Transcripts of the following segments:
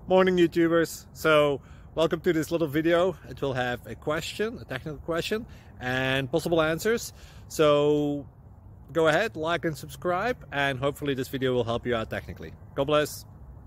Morning YouTubers. So welcome to this little video. It will have a question, a technical question, and possible answers. So go ahead, like and subscribe, and hopefully this video will help you out technically. God bless.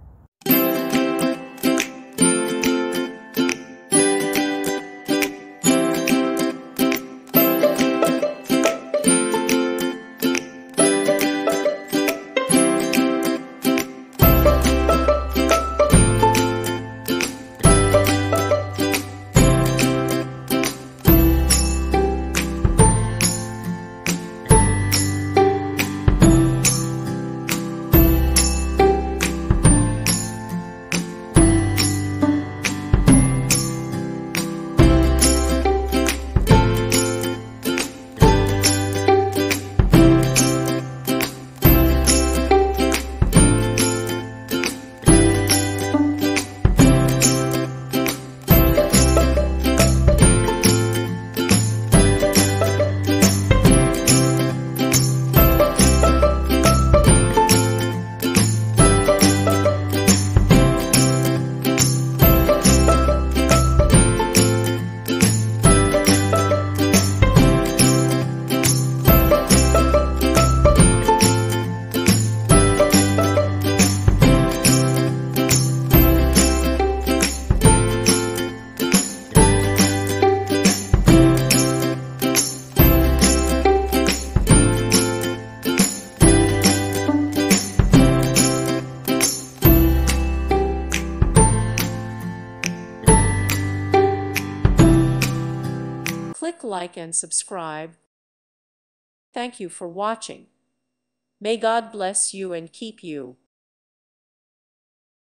Click like and subscribe. Thank you for watching. May God bless you and keep you.